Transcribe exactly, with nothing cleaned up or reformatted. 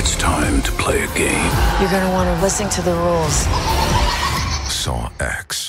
It's time to play a game. You're gonna want to listen to the rules. Saw X.